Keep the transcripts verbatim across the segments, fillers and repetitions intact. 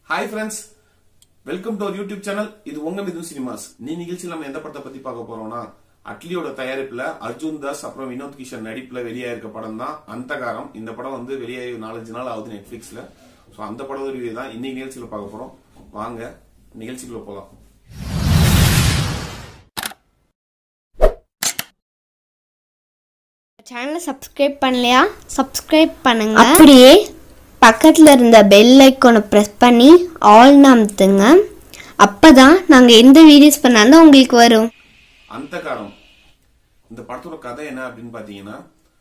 Hi friends, welcome to our YouTube channel. இது உங்க Mithun cinemas. நீ நிகழ்ச்சியில் நம்ம எந்த படத்தை பத்தி பார்க்க போறோம்னா அட்லியோட தயாரிப்புல அர்ஜுன் தாஸ் அப்புறம் வினோத் கிஷன் நடிப்புல வெளியாக இருக்க படம் தான் அந்தகாரம். இந்த படம் வந்து வெளியாகி நாலஞ்சு நாள் ஆகுது நெட்ஃபிளிக்ஸ்ல. சோ அந்த படம் ரிவ்யூ தான் இன்னைக்கு நிகழ்ச்சியில பார்க்க போறோம். வாங்க நிகழ்ச்சிக்குள்ள போலாம். சேனலை சப்ஸ்கிரைப் பண்ணலையா சப்ஸ்கிரைப் பண்ணுங்க. அப்படியே பக்கத்தில் இருந்த பெல் ஐக்கானை ப்ரெஸ் பண்ணி ஆல் அமுத்துங்க. அப்பதான் நாங்க எந்த வீடியோஸ் பண்ணாலும் உங்களுக்கு வரும். அந்தகாரம் இந்த படத்தோட கதை என்ன அப்படின்னு பாத்தீங்கன்னா,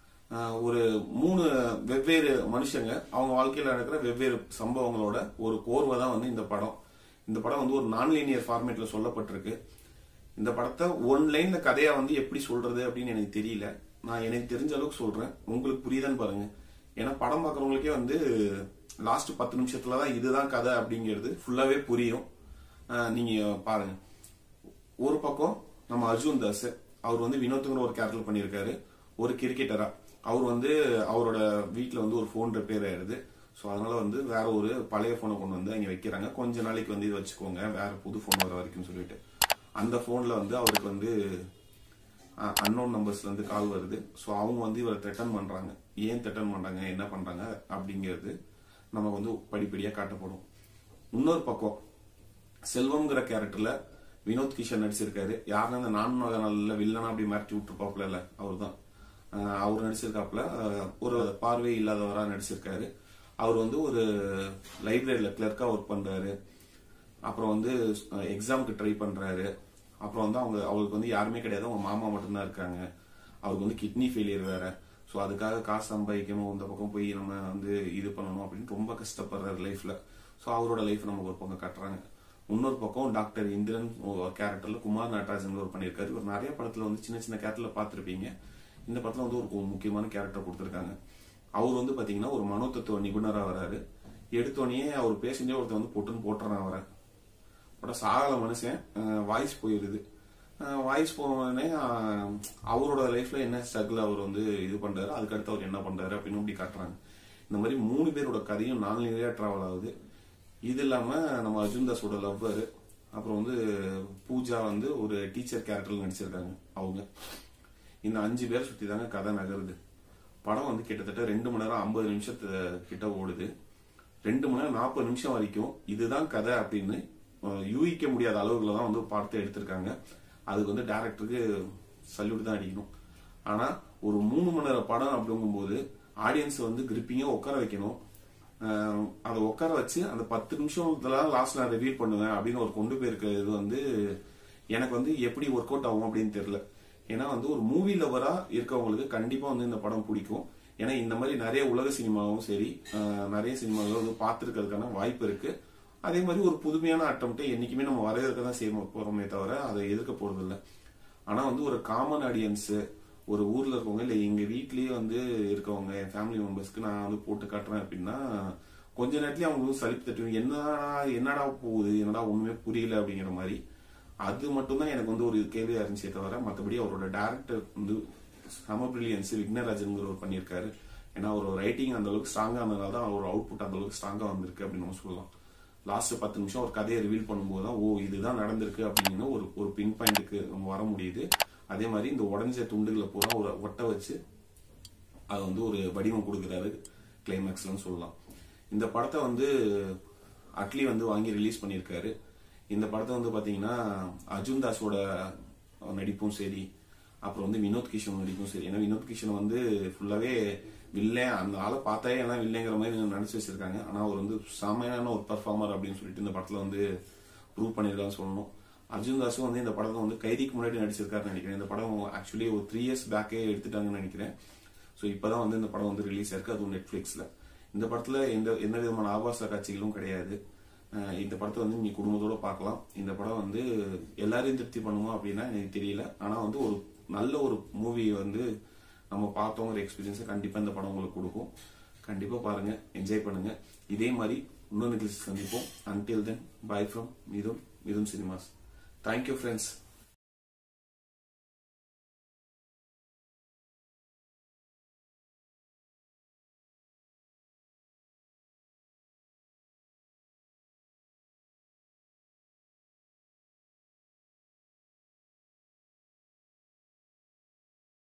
ஒரு மூணு வெவ்வேறு மனுஷங்க அவங்க வாழ்க்கையில நடக்கிற வெவ்வேறு சம்பவங்களோட ஒரு கோர்வை தான் வந்து இந்த படம். இந்த படம் வந்து ஒரு நான் லீனியர் ஃபார்மேட்ல சொல்லப்பட்டிருக்கு. இந்த படத்தை ஒன் லைன்ல கதையா வந்து எப்படி சொல்றது அப்படின்னு எனக்கு தெரியல. நான் எனக்கு தெரிஞ்ச அளவுக்கு சொல்றேன், உங்களுக்கு புரியுதான்னு பாருங்க. ஏன்னா படம் பார்க்கறவங்களுக்கே வந்து லாஸ்ட் பத்து நிமிஷத்துலதான் இதுதான் கதை அப்படிங்கிறது ஃபுல்லாவே புரியும். நீங்க பாருங்க. ஒரு பக்கம் நம்ம அர்ஜுன் தாஸ், அவர் வந்து வினோத்துங்கிற ஒரு கேரக்டர் பண்ணியிருக்காரு. ஒரு கிரிக்கெட்டரா அவர் வந்து அவரோட வீட்டுல வந்து ஒரு போன் ரிப்பேர் ஆயிடுது. ஸோ அதனால வந்து வேற ஒரு பழைய போனை கொண்டு வந்து அங்க வைக்கிறாங்க. கொஞ்ச நாளைக்கு வந்து இது வச்சுக்கோங்க, வேற புது போன் வர வரைக்கும் சொல்லிட்டு அந்த போன்ல வந்து அவருக்கு வந்து அன்னோன் நம்பர்ஸ்ல இருந்து கால் வருது. ஸோ அவங்க வந்து இவரை த்ரெட்டன் பண்றாங்க. ஏன் த்ரெட்டன் பண்றாங்க, என்ன பண்றாங்க அப்படிங்கிறது நம்ம வந்து படிப்படியா காட்டப்படும். இன்னொரு பக்கம் செல்வம்ங்கிற கேரக்டர்ல வினோத் கிஷன் நடிச்சிருக்காரு. யாருன்னா அந்த நான் மகனால வில்லனா அப்படி மிரட்டி விட்டுருப்பாப்ல இல்ல, அவர் தான். அவர் நடிச்சிருக்காப்ல. ஒரு பார்வை இல்லாதவரா நடிச்சிருக்காரு. அவர் வந்து ஒரு லைப்ரரியில கிளர்க்கா ஒர்க் பண்றாரு. அப்புறம் வந்து எக்ஸாமுக்கு ட்ரை பண்றாரு. அப்புறம் வந்து அவங்க அவங்களுக்கு வந்து யாருமே கிடையாது, அவங்க மாமா மட்டும்தான் இருக்காங்க. அவருக்கு வந்து கிட்னி ஃபெயிலியர் வேற. ஸோ அதுக்காக காசு சம்பாதிக்கணும், இந்த பக்கம் போய் நம்ம வந்து இது பண்ணணும் அப்படின்னு ரொம்ப கஷ்டப்படுறாரு லைஃப்ல. ஸோ அவரோட லைஃப் நமக்கு ஒரு பக்கம் கட்டுறாங்க. இன்னொரு பக்கம் டாக்டர் இந்திரன் கேரக்டர்ல குமார் நடராஜன் ஒரு பண்ணியிருக்காரு. ஒரு நிறைய படத்துல வந்து சின்ன சின்ன கேரக்டர்ல பாத்திருப்பீங்க. இந்த படத்துல வந்து ஒரு முக்கியமான கேரக்டர் கொடுத்திருக்காங்க. அவர் வந்து பாத்தீங்கன்னா ஒரு மனோதத்துவ நிபுணரா வராரு. எடுத்தோடனே அவர் பேசஞ்சே ஒருத்தர் வந்து பொட்டுன்னு போட்டுறான் அவரை. படம் சாகல மனுஷன், வாய்ஸ் போயிருது. வாய்ஸ் போனே அவரோட லைஃப்ல என்ன ஸ்ட்ரகிள் அவர் வந்து இது பண்றாரு, அதுக்கடுத்து அவர் என்ன பண்றாரு அப்படின்னு இப்படி காட்டுறாங்க. இந்த மாதிரி மூணு பேரோட கதையும் நான் நிறைய டிராவல் ஆகுது. இது இல்லாம நம்ம அர்ஜுன் தாஸோட லவ்வர், அப்புறம் வந்து பூஜா வந்து ஒரு டீச்சர் கேரக்டர்ல நடிச்சிருக்காங்க. அவங்க இந்த அஞ்சு பேர் சுத்தி தாங்க கதை நகருது. படம் வந்து கிட்டத்தட்ட ரெண்டு மணி நேரம் ஐம்பது நிமிஷத்து கிட்ட ஓடுது. ரெண்டு மணி நேரம் நாற்பது நிமிஷம் வரைக்கும் இதுதான் கதை அப்படின்னு யூகிக்க முடியாத அளவுக்குல தான் வந்து படத்தை எடுத்திருக்காங்க. அதுக்கு வந்து டைரக்டருக்கு சல்யூட் தான் அடிக்கணும். ஆனா ஒரு மூணு மணி நேரம் படம் அப்படிங்கும்போது ஆடியன்ஸ் வந்து கிரிப்பிங்கா உட்கார வைக்கணும். அதை உட்கார வச்சு அந்த பத்து நிமிஷத்துல லாஸ்ட் நான் ரிவீல் பண்ணுவேன் அப்படின்னு ஒரு கொண்டு போயிருக்க இது வந்து எனக்கு வந்து எப்படி ஒர்க் அவுட் ஆகும் அப்படின்னு தெரியல. ஏன்னா வந்து ஒரு மூவி லவரா இருக்கவங்களுக்கு கண்டிப்பா வந்து இந்த படம் பிடிக்கும். ஏன்னா இந்த மாதிரி நிறைய உலக சினிமாவும் சரி, நிறைய சினிமாவும் வந்து பார்த்துருக்கிறதுக்கான வாய்ப்பு இருக்கு. அதே மாதிரி ஒரு புதுமையான அட்டம்ப்டை என்னைக்குமே நம்ம வரவேற்க தான் செய்ய போறோமே தவிர அதை எதிர்க்க போறது இல்லை. ஆனா வந்து ஒரு காமன் ஆடியன்ஸ், ஒரு ஊர்ல இருக்கவங்க இல்ல எங்க வீட்லயே வந்து இருக்கவங்க, என் ஃபேமிலி மெம்பர்ஸ்க்கு நான் வந்து போட்டு காட்டுறேன் அப்படின்னா கொஞ்ச நேரத்துலயே அவங்களுக்கு சலிப்பு தட்டு, என்னடா என்னடா போகுது, என்னடா ஒண்ணுமே புரியல அப்படிங்கிற மாதிரி. அது மட்டும் தான் எனக்கு வந்து ஒரு கேள்வியா இருந்துச்சே தவிர மற்றபடி அவரோட டைரக்டர் வந்து சம பிரில்லியன்ஸ் விக்னராஜன் ஒரு பண்ணியிருக்காரு. ஏன்னா ஒரு ரைட்டிங் அந்த அளவுக்கு ஸ்ட்ராங்கா இருந்ததுனால தான் அவரோட அவுட்புட் அந்த அளவுக்கு ஸ்ட்ராங்கா வந்திருக்கு அப்படின்னு நம்ம சொல்லலாம். லாஸ்ட் பத்து நிமிஷம் ஒரு கதையை ரிவீல் பண்ணும்போது தான் ஓ இதுதான் நடந்திருக்கு அப்படின்னு ஒரு ஒரு பின் பாயிண்ட்டுக்கு நம்ம வர முடியுது. அதே மாதிரி இந்த உடஞ்ச துண்டுகளை பூரா ஒரு ஒட்ட வச்சு அது வந்து ஒரு வடிவம் கொடுக்குறாரு கிளைமேக்ஸ்லன்னு சொல்லலாம். இந்த படத்தை வந்து அட்லி வந்து வாங்கி ரிலீஸ் பண்ணியிருக்காரு. இந்த படத்தை வந்து பாத்தீங்கன்னா அர்ஜுன் தாஸோட நடிப்பும் சரி, அப்புறம் வந்து வினோத் கிஷன் நடிப்பும் சரி. ஏன்னா வினோத் கிஷன் வந்து ஃபுல்லாவே வில்லன், அந்த ஆளை பார்த்தாலே எல்லாம் வில்லைங்கிற மாதிரி நடிச்சு வச்சிருக்காங்க. ஆனா அவர் வந்து செமையான ஒரு பர்ஃபார்மர் அப்படின்னு சொல்லிட்டு இந்த படத்துல வந்து ப்ரூவ் பண்ணிருக்கான்னு சொல்லணும். அர்ஜுன் தாஸும் வந்து இந்த படத்தை வந்து கைதிக்கு முன்னாடி நடிச்சிருக்காருன்னு நினைக்கிறேன். இந்த படம் ஆக்சுவலி ஒரு த்ரீ இயர்ஸ் பேக்கே எடுத்துட்டாங்கன்னு நினைக்கிறேன். ஸோ இப்பதான் வந்து இந்த படம் வந்து ரிலீஸ் ஆயிருக்கு, அதுவும் நெட்ஃபிளிக்ஸ்ல. இந்த படத்துல எந்த எந்த விதமான ஆபாச காட்சிகளும் கிடையாது. இந்த படத்தை வந்து நீங்க குடும்பத்தோட பார்க்கலாம். இந்த படம் வந்து எல்லாரையும் திருப்தி பண்ணுமா அப்படின்னா எனக்கு தெரியல. ஆனா வந்து ஒரு நல்ல ஒரு மூவி வந்து நம்ம பார்த்தோங்கிற எக்ஸ்பீரியன்ஸை கண்டிப்பா இந்த படம் உங்களுக்கு கொடுக்கும். கண்டிப்பா பாருங்க, என்ஜாய் பண்ணுங்க. இதே மாதிரி இன்னொரு நிகழ்ச்சி சந்திப்போம். Until then bye from Mithun Mithun cinemas. Thank you friends.